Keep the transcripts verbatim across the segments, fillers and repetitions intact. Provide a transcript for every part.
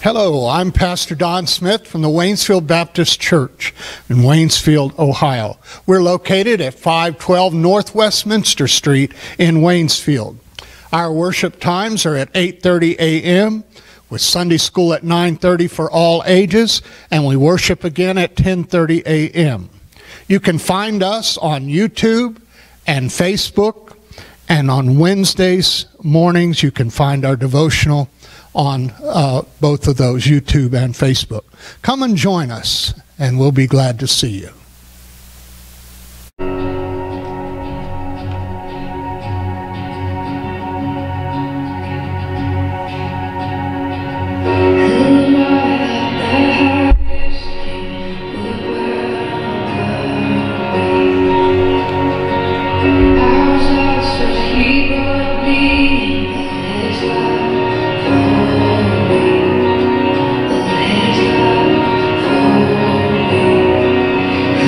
Hello, I'm Pastor Don Smith from the Waynesfield Baptist Church in Waynesfield, Ohio. We're located at five twelve North Westminster Street in Waynesfield. Our worship times are at eight thirty a m with Sunday school at nine thirty for all ages, and we worship again at ten thirty a m You can find us on YouTube and Facebook, and on Wednesdays mornings you can find our devotional on uh, both of those, YouTube and Facebook. Come and join us, and we'll be glad to see you. He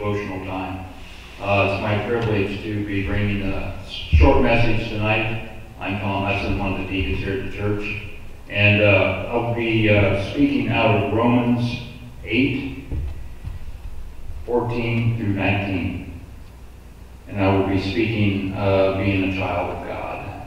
devotional time. Uh, it's my privilege to be bringing a short message tonight. I'm Tom Hudson, one of the deacons here at the church. And uh, I'll be uh, speaking out of Romans eight, fourteen through nineteen. And I will be speaking uh, being a child of God.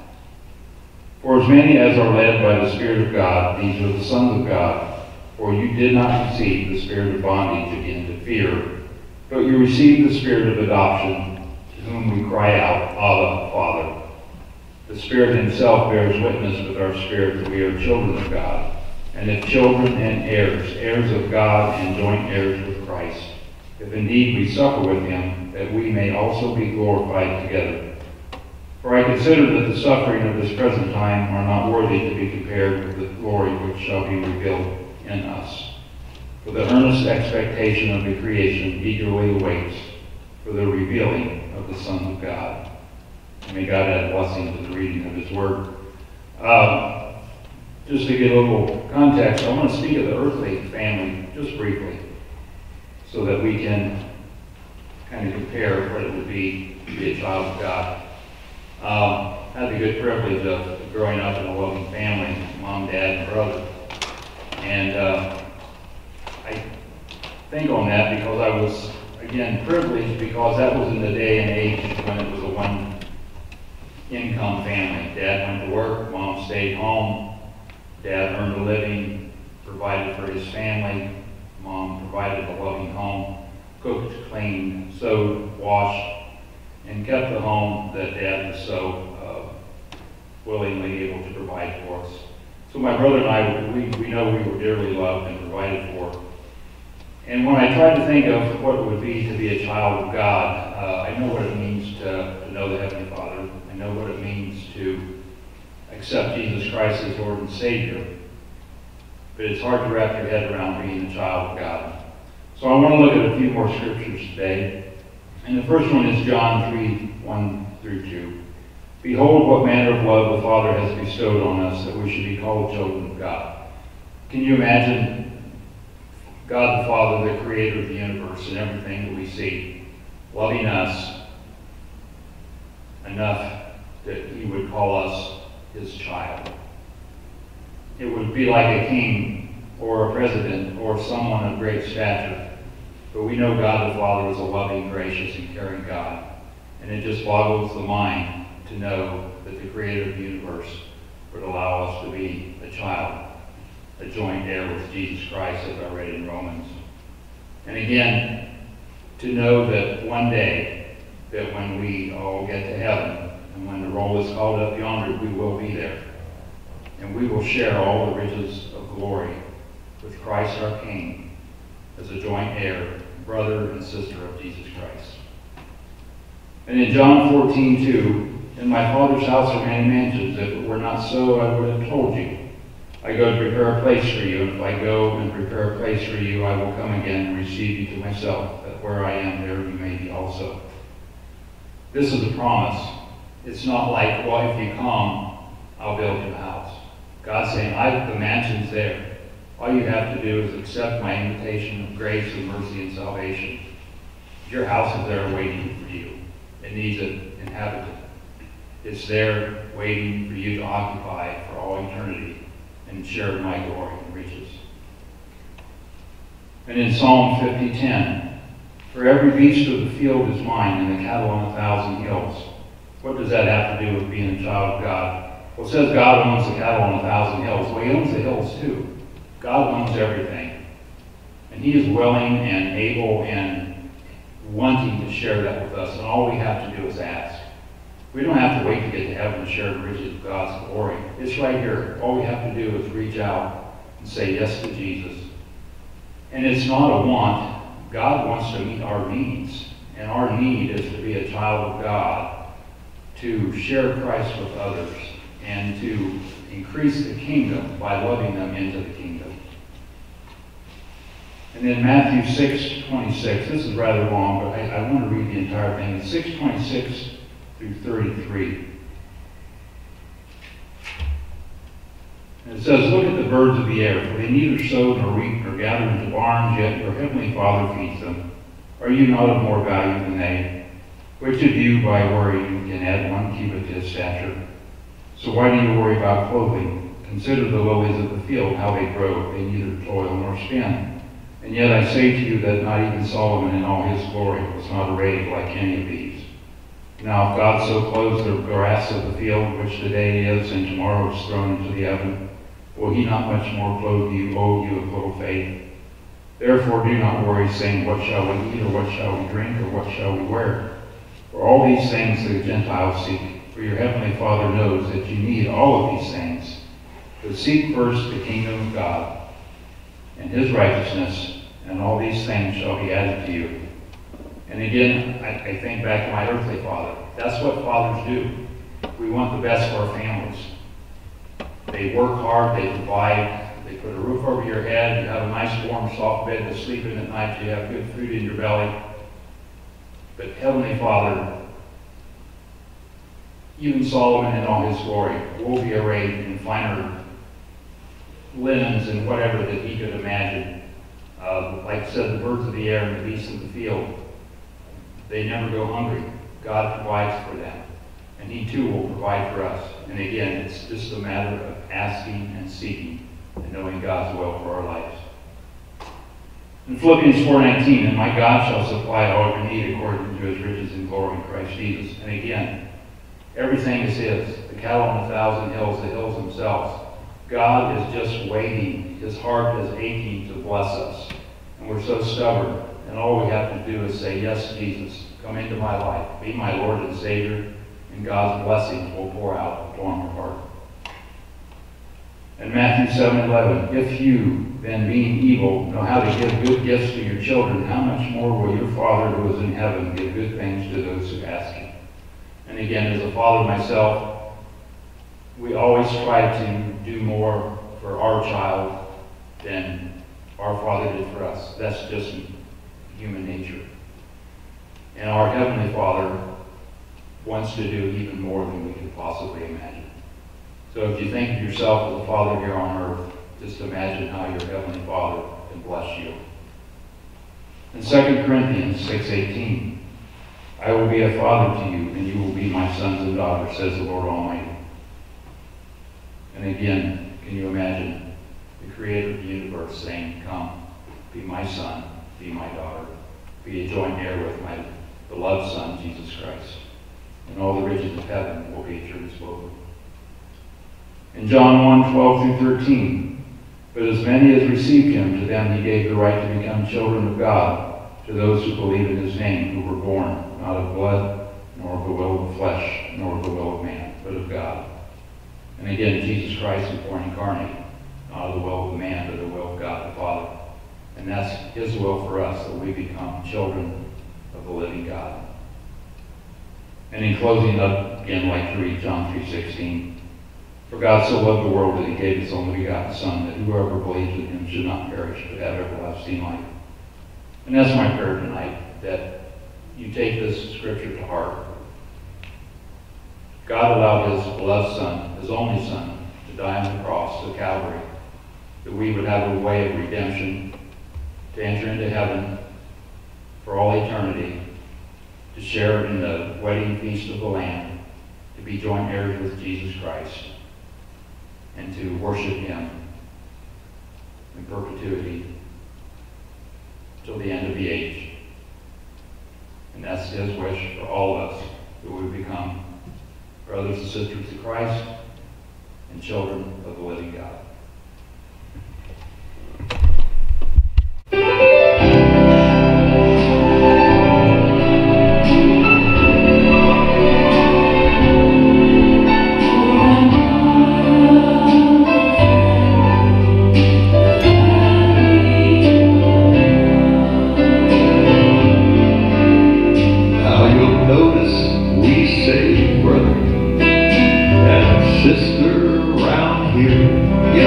For as many as are led by the Spirit of God, these are the sons of God. For you did not receive the spirit of bondage again to fear, but you received the spirit of adoption, to whom we cry out, Abba, Father. The Spirit himself bears witness with our spirit that we are children of God, and if children and heirs, heirs of God and joint heirs with Christ, if indeed we suffer with him, that we may also be glorified together. For I consider that the suffering of this present time are not worthy to be compared with the glory which shall be revealed in us. For the earnest expectation of the creation eagerly awaits for the revealing of the sons of God. May God add blessing to the reading of his word. Um, just to get a little context, I want to speak of the earthly family just briefly so that we can kind of compare what it would be to be a child of God. Um, I had the good privilege of growing up in a loving family, mom, dad, and brother. And uh, I think on that because I was, again, privileged because that was in the day and age when it was a one income family. Dad went to work, mom stayed home. Dad earned a living, provided for his family. Mom provided a loving home, cooked, cleaned, sewed, washed, and kept the home that Dad was so uh, willingly able to provide for us. So my brother and I, we, we know we were dearly loved and provided for. And when I tried to think of what it would be to be a child of God, uh, I know what it means to, to know the Heavenly Father. I know what it means to accept Jesus Christ as Lord and Savior. But it's hard to wrap your head around being a child of God. So I want to look at a few more scriptures today. And the first one is John three, one through two. Behold, what manner of love the Father has bestowed on us, that we should be called children of God. Can you imagine God the Father, the creator of the universe and everything that we see, loving us enough that he would call us his child? It would be like a king or a president or someone of great stature. But we know God the Father is a loving, gracious, and caring God. And it just boggles the mind to know that the creator of the universe would allow us to be a child, a joint heir with Jesus Christ, as I read in Romans. And again, to know that one day, that when we all get to heaven, and when the roll is called up yonder, we will be there. And we will share all the riches of glory with Christ our King as a joint heir, brother and sister of Jesus Christ. And in John fourteen, two, in my Father's house are many mansions. If it were not so, I would have told you. I go to prepare a place for you. And if I go and prepare a place for you, I will come again and receive you to myself, that where I am, there you may be also. This is a promise. It's not like, well, if you come, I'll build you a house. God's saying, I, the mansion's there. All you have to do is accept my invitation of grace and mercy and salvation. Your house is there waiting for you. It needs an inhabitant. It's there waiting for you to occupy for all eternity and share my glory and riches. And in Psalm fifty, ten, for every beast of the field is mine, and the cattle on a thousand hills. What does that have to do with being a child of God? Well, it says God owns the cattle on a thousand hills. Well, he owns the hills too. God owns everything. And he is willing and able and wanting to share that with us. And all we have to do is ask. We don't have to wait to get to heaven to share the riches of God's glory. It's right here. All we have to do is reach out and say yes to Jesus. And it's not a want. God wants to meet our needs. And our need is to be a child of God, to share Christ with others, and to increase the kingdom by loving them into the kingdom. And then Matthew six, twenty-six. This is rather long, but I, I want to read the entire thing. It's six, twenty-six through thirty-three. And it says, look at the birds of the air, for they neither sow nor reap nor gather into barns, yet your heavenly Father feeds them. Are you not of more value than they? Which of you, by worrying, can add one cubit to his stature? So why do you worry about clothing? Consider the lilies of the field, how they grow. They neither toil nor spin. And yet I say to you that not even Solomon in all his glory was not arrayed like any of these. Now if God so clothes the grass of the field, which today is and tomorrow is thrown into the oven, will he not much more clothe you, O you of little faith? Therefore do not worry, saying, what shall we eat, or what shall we drink, or what shall we wear? For all these things the Gentiles seek. For your heavenly Father knows that you need all of these things. But seek first the kingdom of God and his righteousness, and all these things shall be added to you. And again, I, I think back to my earthly father. That's what fathers do. We want the best for our families. They work hard, they provide, they put a roof over your head, you have a nice warm soft bed to sleep in at night, you have good food in your belly. But Heavenly Father, even Solomon in all his glory will be arrayed in finer linens and whatever that he could imagine. Uh, like I said, the birds of the air and the beasts of the field, they never go hungry. God provides for them. And he too will provide for us. And again, it's just a matter of asking and seeking and knowing God's will for our lives. In Philippians four nineteen, and my God shall supply all your need according to his riches and glory in Christ Jesus. And again, everything is his. The cattle on a thousand hills, the hills themselves. God is just waiting. His heart is aching to bless us. And we're so stubborn. And all we have to do is say, yes, Jesus, come into my life. Be my Lord and Savior. And God's blessings will pour out upon your heart. In Matthew seven eleven, if you, then being evil, know how to give good gifts to your children, how much more will your Father who is in heaven give good things to those who ask him? And again, as a father myself, we always try to do more for our child than our Father did for us. That's just human nature. And our Heavenly Father wants to do even more than we could possibly imagine. So if you think of yourself as a father here on earth, just imagine how your Heavenly Father can bless you. In Second Corinthians six eighteen, I will be a father to you, and you will be my sons and daughters, says the Lord Almighty. And again, can you imagine the Creator of the universe saying, come, be my son, be my daughter, be a joint heir with my beloved Son, Jesus Christ. And all the riches of heaven will be at your disposal. In John one twelve through thirteen, but as many as received him, to them he gave the right to become children of God, to those who believe in his name, who were born not of blood, nor of the will of the flesh, nor of the will of man, but of God. And again, Jesus Christ is born incarnate, not of the will of man, but the will of God the Father. And that's his will for us, that we become children of the living God. And in closing up, again, like to read John three sixteen, for God so loved the world that he gave his only begotten Son, that whoever believes in him should not perish, but have everlasting life. And that's my prayer tonight, that you take this scripture to heart. God allowed his beloved Son, his only Son, to die on the cross of Calvary, that we would have a way of redemption, to enter into heaven for all eternity, to share in the wedding feast of the Lamb, to be joint heirs with Jesus Christ, and to worship him in perpetuity till the end of the age. And that's his wish for all of us, that we become brothers and sisters of Christ and children of the living God. Sister around here, yeah.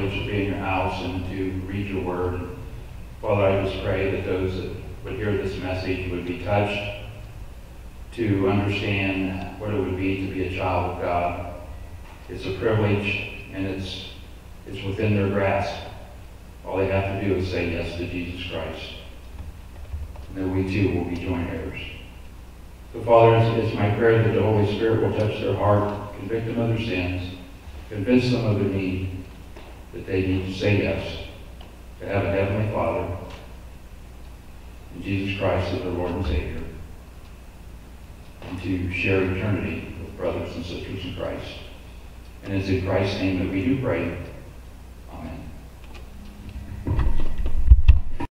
privilege to be in your house and to read your word. Father, I just pray that those that would hear this message would be touched to understand what it would be to be a child of God. It's a privilege, and it's, it's within their grasp. All they have to do is say yes to Jesus Christ. And that we too will be joint heirs. So Father, it's, it's my prayer that the Holy Spirit will touch their heart, convict them of their sins, convince them of their need, that they need to say yes, to have a Heavenly Father, and Jesus Christ as their Lord and Savior, and to share eternity with brothers and sisters in Christ. And it's in Christ's name that we do pray.